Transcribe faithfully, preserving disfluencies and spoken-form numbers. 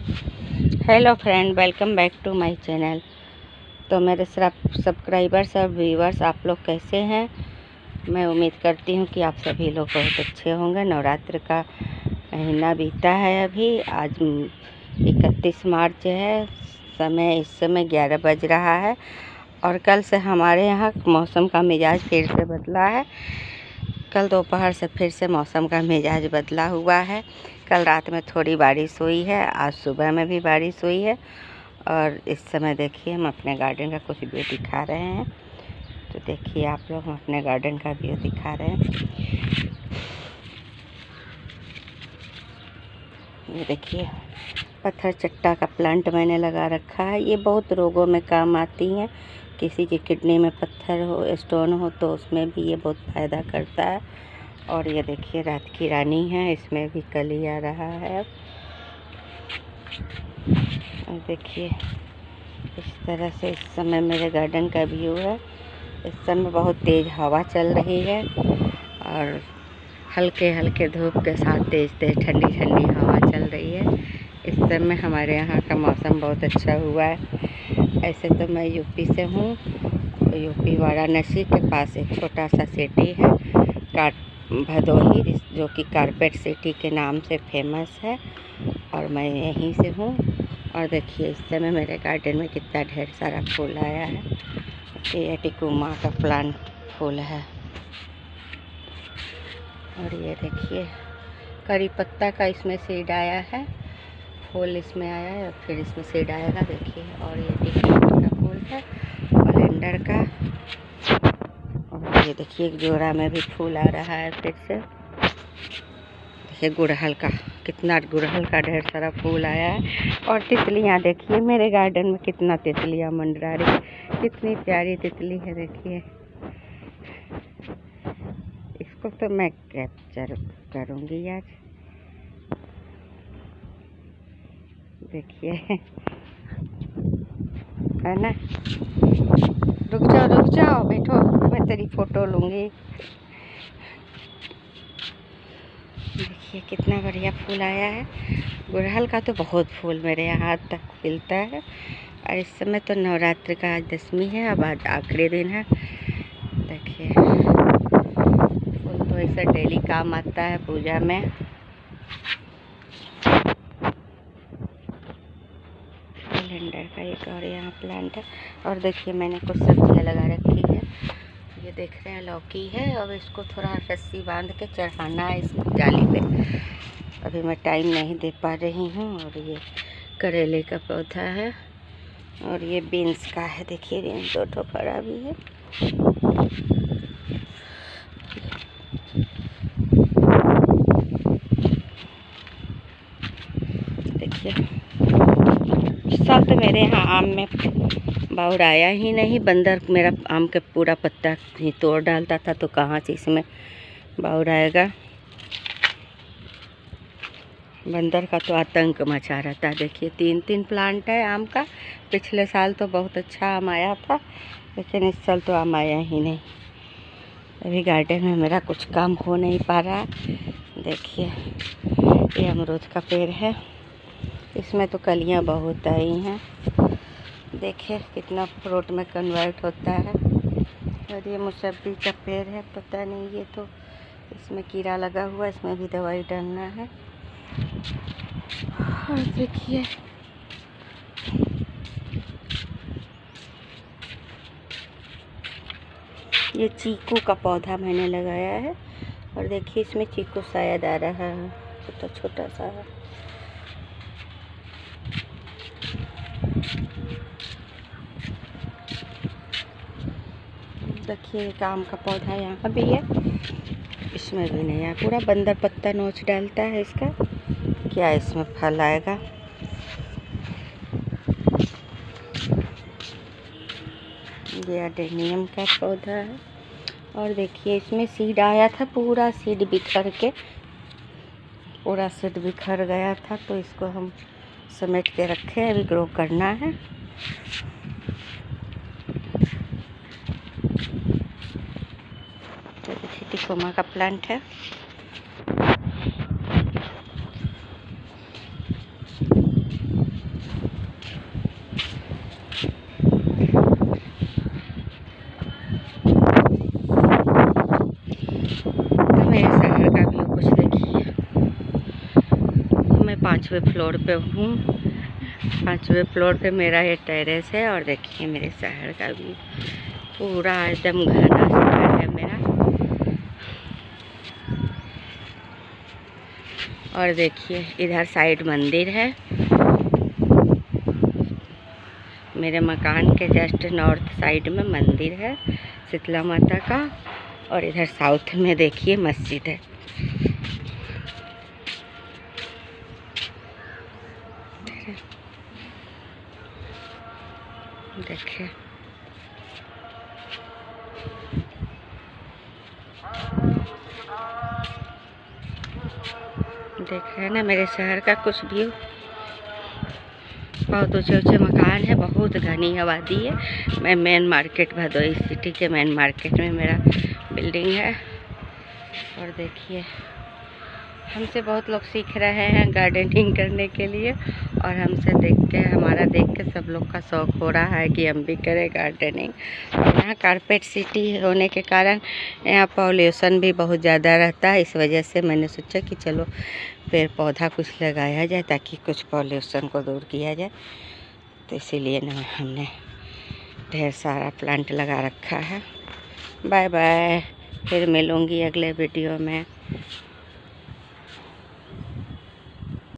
Hello friend, welcome back to my channel. तो मेरे subscribers और व्यूवर्स, आप लोग कैसे हैं? मैं उम्मीद करती हूं कि आप सभी लोग बहुत अच्छे होंगे। नवरात्र का महीना बीता है, अभी आज इकतीस मार्च है। समय इस समय ग्यारह बज रहा है और कल से हमारे यहाँ मौसम का मिजाज फिर से बदला है। कल दोपहर से फिर से मौसम का मिजाज बदला हुआ है। कल रात में थोड़ी बारिश हुई है, आज सुबह में भी बारिश हुई है। और इस समय देखिए, हम अपने गार्डन का कुछ व्यू दिखा रहे हैं। तो देखिए आप लोग, हम अपने गार्डन का व्यू दिखा रहे हैं। ये देखिए, पत्थर चट्टा का प्लांट मैंने लगा रखा है। ये बहुत रोगों में काम आती हैं। किसी की किडनी में पत्थर हो, स्टोन हो, तो उसमें भी ये बहुत फ़ायदा करता है। और ये देखिए, रात की रानी है, इसमें भी कली आ रहा है। और देखिए, इस तरह से इस समय मेरे गार्डन का व्यू है। इस समय बहुत तेज़ हवा चल रही है और हल्के हल्के धूप के साथ तेज़ तेज़ ठंडी ठंडी हवा चल रही है। इस समय हमारे यहाँ का मौसम बहुत अच्छा हुआ है। ऐसे तो मैं यूपी से हूँ। यूपी वाराणसी के पास एक छोटा सा सिटी है, काट भदोही, जो कि कारपेट सिटी के नाम से फेमस है, और मैं यहीं से हूँ। और देखिए, इस समय मेरे गार्डन में कितना ढेर सारा फूल आया है। ये टिकुमा का प्लांट फूल है। और ये देखिए, करी पत्ता का इसमें सीड आया है, फूल इसमें आया है, फिर इसमें सीड आएगा। देखिए, और ये टिकुमा का फूल है, ओलेंडर का। और ये देखिए, एक जोड़ा में भी फूल आ रहा है फिर से। देखिए, गुड़हल का, कितना गुड़हल का ढेर सारा फूल आया है। और तितलियाँ देखिए, मेरे गार्डन में कितना तितलियाँ मंडरा रही, कितनी प्यारी तितली है। देखिए, इसको तो मैं कैप्चर करूँगी आज। देखिए, है ना। रुक जाओ रुक जाओ, बैठो, मैं तेरी फ़ोटो लूँगी। देखिए, कितना बढ़िया फूल आया है। गुड़हल का तो बहुत फूल मेरे यहाँ तक खिलता है। और इस समय तो नवरात्र का आज दसवीं है, अब आज आखिरी दिन है। देखिए, फूल तो ऐसा डेली काम आता है पूजा में। ओलेंडर का एक और यहाँ प्लांट है। और देखिए, मैंने कुछ सब्जियाँ लगा रखी है। ये देख रहे हैं, लौकी है। अब इसको थोड़ा रस्सी बांध के चढ़ाना है इस जाली पे। अभी मैं टाइम नहीं दे पा रही हूँ। और ये करेले का पौधा है, और ये बीन्स का है। देखिए, बीन्स दो ठो फरा भी है। देखिए, इस साल तो मेरे यहाँ आम में बाउर आया ही नहीं। बंदर मेरा आम का पूरा पत्ता ही तोड़ डालता था, तो कहाँ से इसमें बाउर आएगा। बंदर का तो आतंक मचा रहता है। देखिए, तीन तीन प्लांट है आम का। पिछले साल तो बहुत अच्छा आम आया था, लेकिन इस साल तो आम आया ही नहीं। अभी गार्डन में मेरा कुछ काम हो नहीं पा रहा। देखिए, ये अमरूद का पेड़ है, इसमें तो कलियां बहुत आई हैं। देखिए, कितना फ्रूट में कन्वर्ट होता है। और ये मौसम्बी का पेड़ है, पता नहीं, ये तो इसमें कीड़ा लगा हुआ, इसमें भी दवाई डालना है। और देखिए, ये चीकू का पौधा मैंने लगाया है। और देखिए, इसमें चीकू शायद आ रहा है, छोटा छोटा सा है। देखिए, एक आम का पौधा यहाँ भी है, इसमें भी नहीं है। पूरा बंदर पत्ता नोच डालता है इसका। क्या इसमें फल आएगा? ये एडेनियम का पौधा है। और देखिए, इसमें सीड आया था, पूरा सीड बिखर के, पूरा सीड बिखर गया था, तो इसको हम समेट के रखे, अभी ग्रो करना है। तो देखिए, टिकोमा का प्लांट है। पाँचवें फ्लोर पे हूँ। पाँचवें फ्लोर पे मेरा ये टेरेस है और देखिए मेरे शहर का भी पूरा एकदम घना शहर है मेरा। और देखिए इधर साइड मंदिर है मेरे मकान के जस्ट नॉर्थ साइड में मंदिर है शीतला माता का। और इधर साउथ में देखिए मस्जिद है। देखिए देख रहे हैं ना मेरे शहर का कुछ व्यू। बहुत ऊंचे ऊंचे मकान है, बहुत घनी आबादी है। मैं मेन मार्केट भदोही सिटी के मेन मार्केट में मेरा बिल्डिंग है। और देखिए हमसे बहुत लोग सीख रहे हैं गार्डनिंग करने के लिए और हमसे देख के हमारा देख के सब लोग का शौक़ हो रहा है कि हम भी करें गार्डनिंग। और यहाँ कारपेट सिटी होने के कारण यहाँ पॉल्यूशन भी बहुत ज़्यादा रहता है। इस वजह से मैंने सोचा कि चलो पेड़ पौधा कुछ लगाया जाए ताकि कुछ पॉल्यूशन को दूर किया जाए। तो इसीलिए ना हमने ढेर सारा प्लांट लगा रखा है। बाय बाय, फिर मिलूँगी अगले वीडियो में।